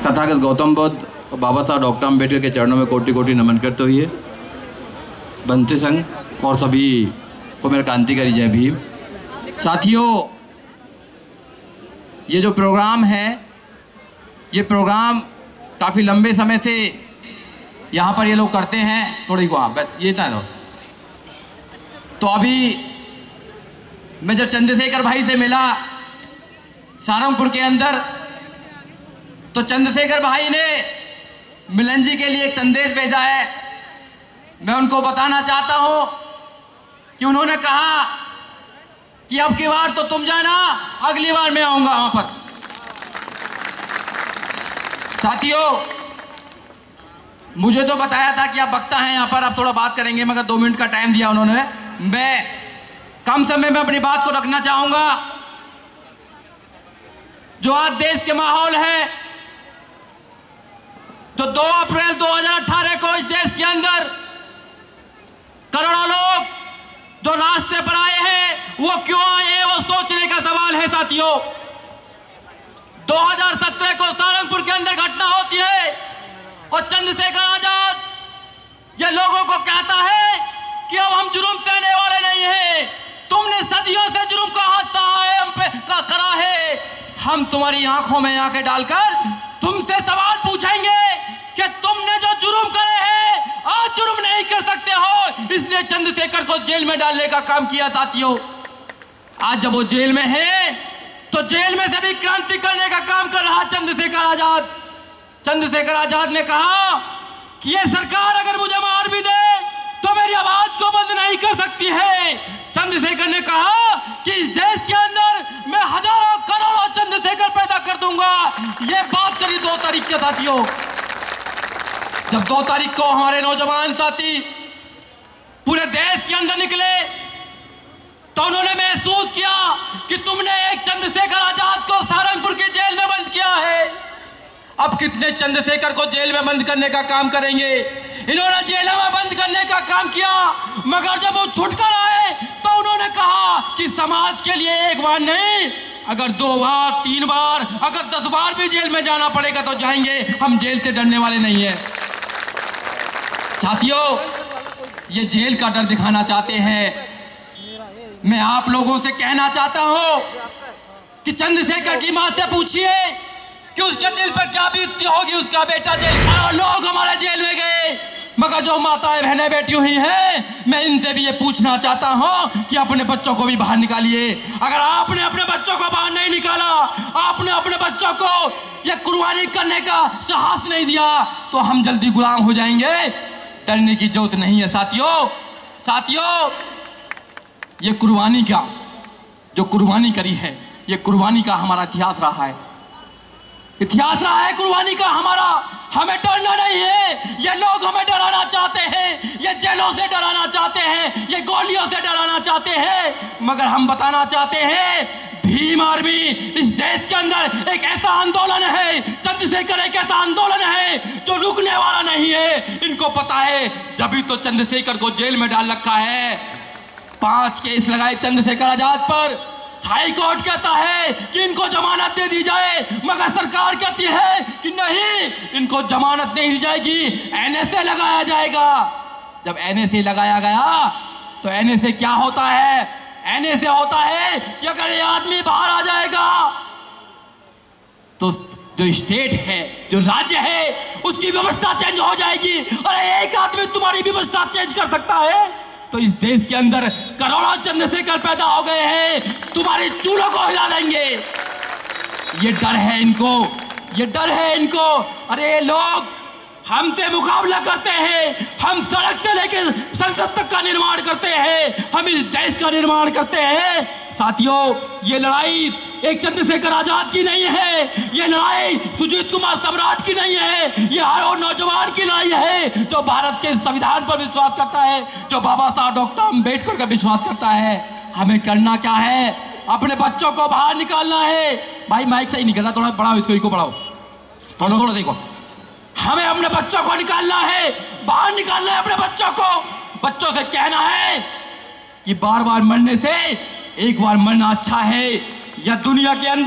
तथागत गौतम बुद्ध और बाबा साहब डॉक्टर अम्बेडकर के चरणों में कोटि कोटि नमन करते हुए बनते संघ और सभी को मेरा क्रांतिकारी जय भीम। साथियों, ये जो प्रोग्राम है, ये प्रोग्राम काफ़ी लंबे समय से यहाँ पर ये लोग करते हैं। थोड़ी को हाँ बस ये था। तो अभी मैं जब चंद्रशेखर भाई से मिला सहारनपुर के अंदर, तो चंद्रशेखर भाई ने मिलन जी के लिए एक संदेश भेजा है। मैं उनको बताना चाहता हूं कि उन्होंने कहा कि अब की बार तो तुम जाना, अगली बार मैं आऊंगा वहां पर। साथियों, मुझे तो बताया था कि आप वक्ता हैं यहाँ पर, आप थोड़ा बात करेंगे, मगर 2 मिनट का टाइम दिया उन्होंने। मैं कम समय में अपनी बात को रखना चाहूंगा। जो आज देश के माहौल है, जो 2 अप्रैल 2018 को इस देश के अंदर करोड़ों लोग जो रास्ते पर आए हैं, वो क्यों आए, वो सोचने का सवाल है। साथियों, 2017 को सहारनपुर के अंदर घटना होती है और चंद्रशेखर आजाद ये लोगों को कहता है कि अब हम जुर्म सहने वाले नहीं हैं। तुमने सदियों से जुर्म का हाथ सहा है, हम पे का करा है। हम तुम्हारी आंखों में आंखें डालकर तुमसे सवाल पूछेंगे कि तुमने जो जुर्म करे हैं, आज जुर्म नहीं कर सकते हो, इसलिए चंद्रशेखर को जेल में डालने का काम किया। साथियों, आज जब वो जेल में है, तो जेल में से भी क्रांति करने का काम कर रहा चंद्रशेखर आजाद। चंद्रशेखर आजाद ने कहा कि ये सरकार अगर मुझे मार भी दे तो मेरी आवाज को बंद नहीं कर सकती है। चंद्रशेखर ने कहा कि इस देश के अंदर मैं हजारों करोड़ों चंद्रशेखर पैदा कर दूंगा। ये बात चली 2 तारीख के। साथियों, जब 2 तारीख को हमारे नौजवान साथी पूरे देश के अंदर निकले, तो उन्होंने महसूस किया कि तुमने एक चंद्रशेखर आजाद को सहारनपुर की जेल में बंद किया है। अब कितने चंद्रशेखर को जेल में बंद करने का काम करेंगे। इन्होंने जेल में बंद करने का काम किया, मगर जब वो छुटकर आए तो उन्होंने कहा कि समाज के लिए एक बार नहीं, अगर 2 बार 3 बार, अगर 10 बार भी जेल में जाना पड़ेगा तो जाएंगे। हम जेल से डरने वाले नहीं है। साथियों, ये जेल का डर दिखाना चाहते हैं। मैं आप लोगों से कहना चाहता हूं कि चंद्रशेखर की मां से पूछिए कि उसके दिल पर क्या बीतती होगी। उसका बेटा जेल, लोग हमारे जेल में गए, मगर जो माताएं बहनें बैठी हुई हैं, मैं इनसे भी ये पूछना चाहता हूं कि अपने बच्चों को भी बाहर निकालिए। अगर आपने अपने बच्चों को बाहर नहीं निकाला, आपने अपने बच्चों को ये कुर्बानी करने का साहस नहीं दिया, तो हम जल्दी गुलाम हो जाएंगे। डरने की जरूरत नहीं है। साथियों, ये कुर्बानी का जो कुर्बानी करी है, ये कुर्बानी का हमारा इतिहास रहा है। इतिहास रहा है कुर्बानी का हमारा। हमें डरना नहीं है। ये लोग हमें डराना चाहते हैं, ये जेलों से डराना चाहते हैं, ये गोलियों से डराना चाहते हैं, मगर हम बताना चाहते हैं भीम आर्मी इस देश के अंदर एक ऐसा आंदोलन है, चंद्रशेखर एक ऐसा आंदोलन है जो रुकने वाला नहीं है। इनको पता है, जब तो चंद्रशेखर को जेल में डाल रखा है। 5 केस लगाए चंद्रशेखर आजाद पर। हाई कोर्ट कहता है कि इनको जमानत दे दी जाए, मगर सरकार कहती है कि नहीं, इनको जमानत नहीं दी जाएगी, एनएसए लगाया जाएगा। जब एनएसए लगाया गया तो एनएसए क्या होता है? एनएसए होता है कि अगर ये आदमी बाहर आ जाएगा तो जो स्टेट है, जो राज्य है, उसकी व्यवस्था चेंज हो जाएगी। और एक आदमी तुम्हारी व्यवस्था चेंज कर सकता है, तो इस देश के अंदर करोड़ों चंद्रशेखर पैदा हो गए हैं, तुम्हारे चूल्हों को हिला देंगे। ये डर है इनको, ये डर है इनको। अरे लोग हमसे मुकाबला करते हैं, हम सड़क से लेकर संसद तक का निर्माण करते हैं, हम इस देश का निर्माण करते हैं। साथियों, ये लड़ाई एक चंद्रशेखर आजाद की नहीं है, ये लड़ाई सुजीत कुमार सम्राट की नहीं है, ये हर वो नौजवान की लड़ाई है जो भारत के संविधान पर विश्वास करता है, जो बाबा साहब डॉक्टर अम्बेडकर का विश्वास करता है। हमें करना क्या है? अपने बच्चों को बाहर निकालना है। भाई माइक सही निकलना, थोड़ा बढ़ाओ, इसको बढ़ाओ, थोड़ा देखो। हमें अपने बच्चों को निकालना है, बाहर निकालना है अपने बच्चों को। बच्चों से कहना है कि बार बार मरने से एक बार मरना अच्छा है। या दुनिया के अंदर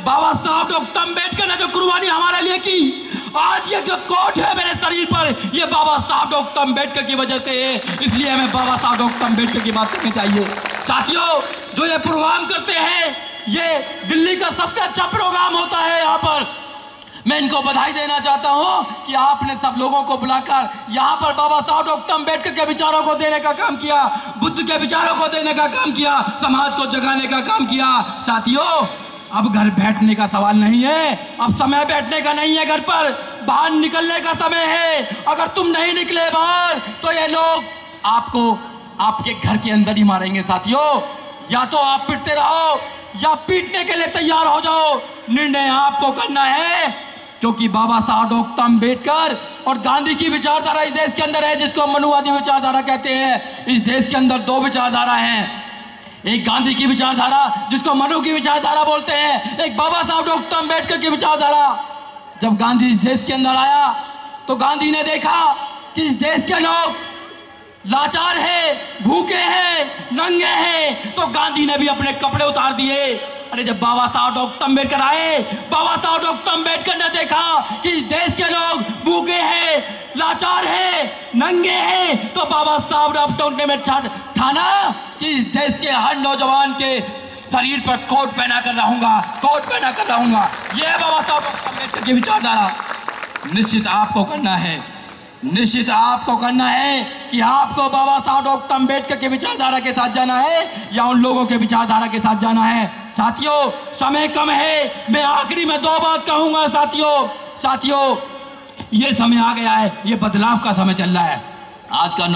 बाबा साहब डॉक्टर अम्बेडकर ने जो कुर्बानी हमारे लिए की, आज ये जो कोट है मेरे शरीर पर, ये बाबा साहब डॉक्टर अम्बेडकर की वजह से है। इसलिए हमें बाबा साहब डॉक्टर अम्बेडकर की बात करनी चाहिए। साथियों, जो ये प्रोग्राम करते हैं, ये दिल्ली का सबसे अच्छा प्रोग्राम होता है। यहाँ पर मैं इनको बधाई देना चाहता हूँ कि आपने सब लोगों को बुलाकर यहाँ पर बाबा साहब डॉक्टर अम्बेडकर के विचारों को देने का काम किया, बुद्ध के विचारों को देने का काम किया, समाज को जगाने का काम किया। साथियों, अब घर बैठने का सवाल नहीं है, अब समय बैठने का नहीं है, घर पर बाहर निकलने का समय है। अगर तुम नहीं निकले बाहर तो ये लोग आपको आपके घर के अंदर ही मारेंगे। साथियों, या तो आप पिटते रहो या पीटने के लिए तैयार हो जाओ, निर्णय आपको करना है। क्योंकि बाबा साहब डॉक्टर अम्बेडकर और गांधी की विचारधारा इस देश के अंदर है, जिसको मनुवादी विचारधारा कहते हैं। इस देश के अंदर दो विचारधारा हैं, एक गांधी की विचारधारा जिसको मनु की विचारधारा बोलते हैं, एक बाबा साहब डॉक्टर अम्बेडकर की विचारधारा। जब गांधी इस देश के अंदर आया तो गांधी ने देखा कि इस देश के लोग लाचार है, भूखे हैं, नंगे हैं, तो गांधी ने भी अपने कपड़े उतार दिए। अरे जब बाबा साहब डॉक्टर अम्बेडकर आए, बाबा साहब डॉक्टर अम्बेडकर ने देखा कि इस देश के लोग भूखे हैं, लाचार हैं, नंगे हैं, तो बाबा साहब डॉक्टर ने ठाना कि इस देश के हर नौजवान के शरीर पर कोट पहना कर रहूंगा, कोट पहना कर रहूंगा। यह बाबा साहब डॉक्टर अम्बेडकर की विचारधारा। निश्चित आपको करना है, निश्चित आपको करना है कि आपको बाबा साहब डॉक्टर अम्बेडकर के विचारधारा के साथ जाना है या उन लोगों के विचारधारा के साथ जाना है। साथियों, समय कम है, मैं आखिरी में दो बात कहूंगा। साथियों, ये समय आ गया है, ये बदलाव का समय चल रहा है। आज का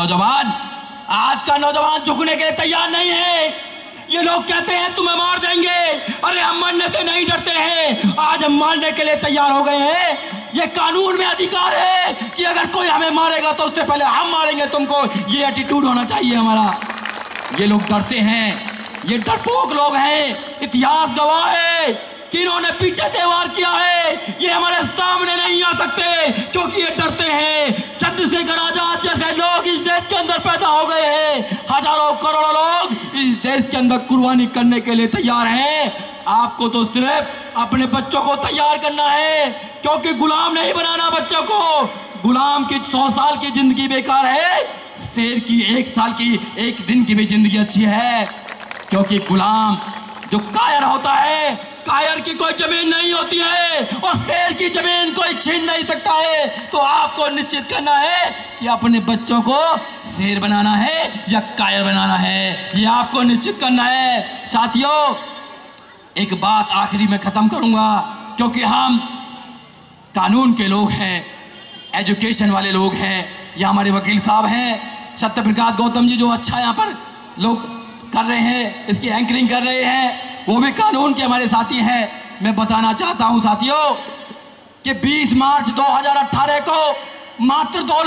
नौजवान झुकने के लिए तैयार नहीं है। ये लोग कहते हैं तुम्हें मार देंगे, अरे हम मरने से नहीं डरते हैं, आज हम मारने के लिए तैयार हो गए हैं। ये कानून में अधिकार है कि अगर कोई हमें मारेगा तो उससे पहले हम मारेंगे तुमको, ये एटीट्यूड होना चाहिए हमारा। ये लोग डरते हैं, ये डरपोक लोग हैं। इतिहास गवाह है कि इन्होंने पीछे से वार किया है, ये हमारे सामने नहीं आ सकते क्योंकि ये डरते हैं। चंद्रशेखर आजाद जैसे लोग इस देश के अंदर पैदा हो गए हैं, हजारों करोड़ों लोग इस देश के अंदर कुर्बानी करने के लिए तैयार हैं। आपको तो सिर्फ अपने बच्चों को तैयार करना है, क्योंकि गुलाम नहीं बनाना बच्चों को। गुलाम की 100 साल की जिंदगी बेकार है, शेर की 1 साल की 1 दिन की भी जिंदगी अच्छी है। क्योंकि गुलाम जो कायर होता है, कायर की कोई जमीन नहीं होती है और शेर की जमीन कोई छीन नहीं सकता है। तो आपको निश्चित करना है कि अपने बच्चों को शेर बनाना है या कायर बनाना है, ये आपको निश्चित करना है। साथियों, एक बात आखिरी में खत्म करूंगा, क्योंकि हम कानून के लोग हैं, एजुकेशन वाले लोग हैं। ये हमारे वकील साहब हैं, सत्यप्रकाश गौतम जी, जो अच्छा यहाँ पर लोग कर रहे हैं, इसकी एंकरिंग कर रहे हैं, वो भी कानून के हमारे साथी हैं। मैं बताना चाहता हूं साथियों कि 20 मार्च 2018 को मात्र दो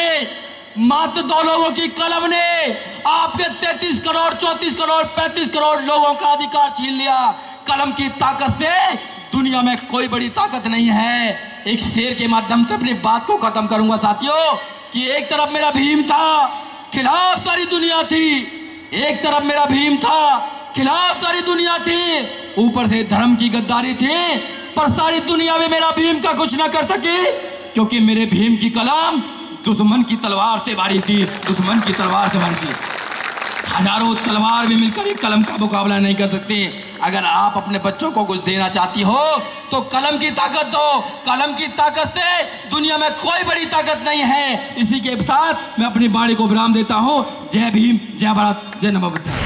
लोगों की कलम ने आपके 33 करोड़ 34 करोड़ 35 करोड़ लोगों का अधिकार छीन लिया। कलम की ताकत से दुनिया में कोई बड़ी ताकत नहीं है। एक शेर के माध्यम से अपनी बात को खत्म करूंगा साथियों कि एक तरफ मेरा भीम था, खिलाफ सारी दुनिया थी, एक तरफ मेरा भीम था, खिलाफ सारी दुनिया थी, ऊपर से धर्म की गद्दारी थी, पर सारी दुनिया में मेरा भीम का कुछ ना कर सके, क्योंकि मेरे भीम की कलम दुश्मन की तलवार से भारी थी, दुश्मन की तलवार से भारी थी। हजारों तलवार भी मिलकर एक कलम का मुकाबला नहीं कर सकते। अगर आप अपने बच्चों को कुछ देना चाहती हो तो कलम की ताकत दो। कलम की ताकत से दुनिया में कोई बड़ी ताकत नहीं है। इसी के साथ मैं अपनी वाणी को विराम देता हूँ। जय भीम, जय भारत, जय नमो बुद्धाय।